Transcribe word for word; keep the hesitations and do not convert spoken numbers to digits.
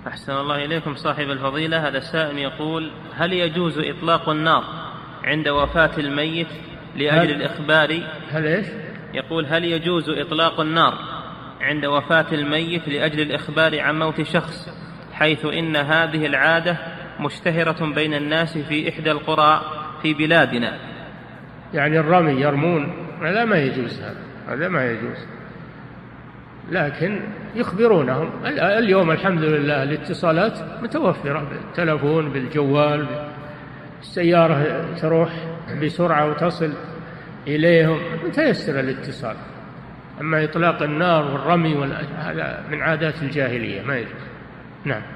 أحسن الله إليكم صاحب الفضيلة. هذا السائل يقول: هل يجوز إطلاق النار عند وفاة الميت لأجل هل الإخبار هل إيش؟ يقول: هل يجوز إطلاق النار عند وفاة الميت لأجل الإخبار عن موت شخص، حيث إن هذه العادة مشتهرة بين الناس في إحدى القرى في بلادنا؟ يعني الرمي يرمون، هذا ما يجوز، هذا هذا ما يجوز، لكن يخبرونهم. اليوم الحمد لله الاتصالات متوفرة بالتلفون بالجوال، السيارة تروح بسرعة وتصل إليهم، متيسر الاتصال. أما إطلاق النار والرمي هذا من عادات الجاهلية ما يجوز. نعم.